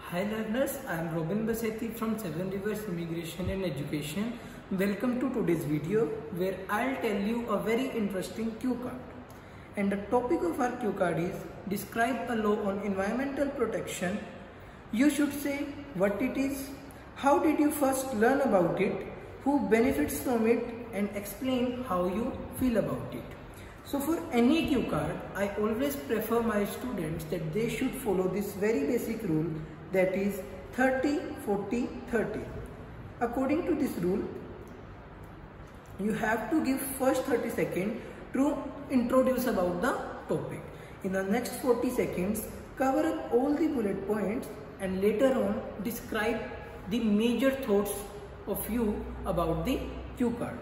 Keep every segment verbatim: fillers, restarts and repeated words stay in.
Hi learners, I am Robin Basetti from Seven Rivers Immigration and Education. Welcome to today's video where I'll tell you a very interesting cue card. And the topic of our cue card is describe a law on environmental protection. You should say what it is, how did you first learn about it, who benefits from it, and explain how you feel about it. So for any cue card, I always prefer my students that they should follow this very basic rule, that is thirty forty thirty. According to this rule, you have to give first thirty seconds to introduce about the topic. In the next forty seconds, cover up all the bullet points and later on describe the major thoughts of you about the cue card.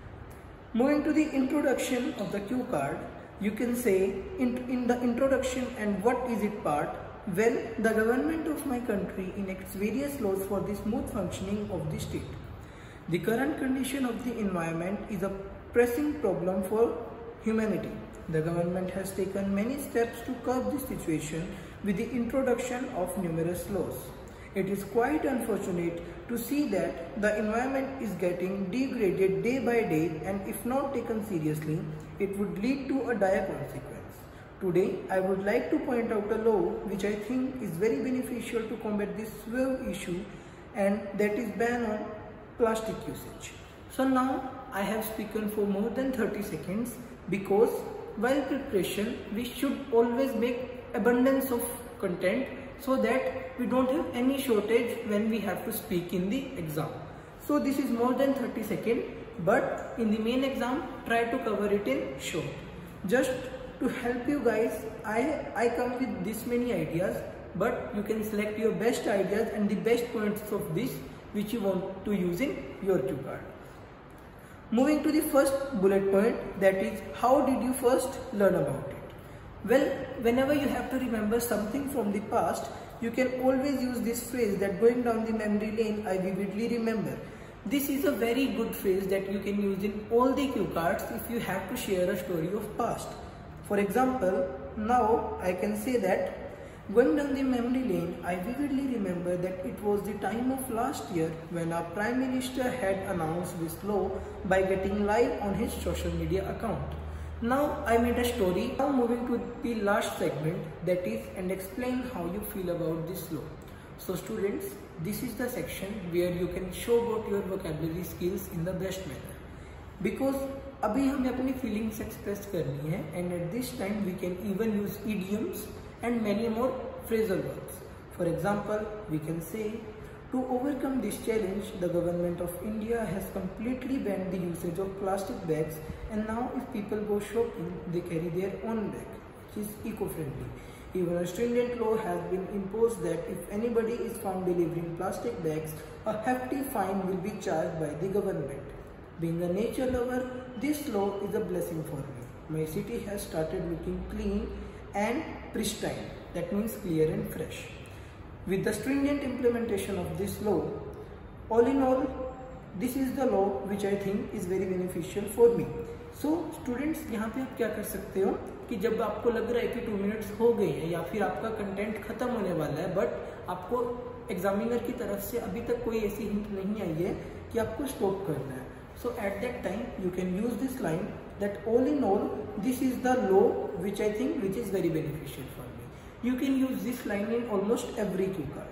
Moving to the introduction of the cue card, you can say in, in the introduction and what is it part. Well, the government of my country enacts various laws for the smooth functioning of the state. The current condition of the environment is a pressing problem for humanity. The government has taken many steps to curb this situation with the introduction of numerous laws. It is quite unfortunate to see that the environment is getting degraded day by day, and if not taken seriously, it would lead to a dire consequence. Today, I would like to point out a law which I think is very beneficial to combat this severe issue, and that is ban on plastic usage. So now I have spoken for more than thirty seconds because while preparation we should always make abundance of content so that we don't have any shortage when we have to speak in the exam. So this is more than thirty seconds, but in the main exam try to cover it in short. Just to help you guys, I, I come with this many ideas, but you can select your best ideas and the best points of this which you want to use in your cue card. Moving to the first bullet point, that is how did you first learn about it? Well, whenever you have to remember something from the past, you can always use this phrase that going down the memory lane I vividly remember. This is a very good phrase that you can use in all the cue cards if you have to share a story of past. For example, now I can say that going down the memory lane, I vividly remember that it was the time of last year when our Prime Minister had announced this law by getting live on his social media account. Now I made a story. Now moving to the last segment, that is and explain how you feel about this law. So students, this is the section where you can show about your vocabulary skills in the best manner. Because अभी हमें अपनी feelings express करनी है, and at this time we can even use idioms and many more phrasal verbs. For example, we can say, to overcome this challenge, the government of India has completely banned the usage of plastic bags, and now if people go shopping, they carry their own bag, which is eco-friendly. Even a stringent law has been imposed that if anybody is found delivering plastic bags, a hefty fine will be charged by the government. Being a nature lover, this law is a blessing for me. My city has started looking clean and pristine, that means clear and fresh. With the stringent implementation of this law, all in all, this is the law which I think is very beneficial for me. So students, यहाँ पे आप क्या कर सकते हो कि जब आपको लग रहा है कि टू मिनट्स हो गए हैं या फिर आपका कंटेंट खत्म होने वाला है, बट आपको एग्जामिनर की तरफ से अभी तक कोई ऐसी हिंट नहीं आई है कि आपको स्टॉप करना है. So at that time you can use this line that all in all, this is the law which I think which is very beneficial for me. You can use this line in almost every cue card.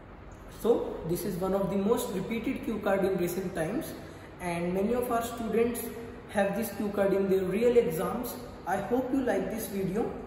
So this is one of the most repeated cue card in recent times, and many of our students have this cue card in their real exams. I hope you like this video.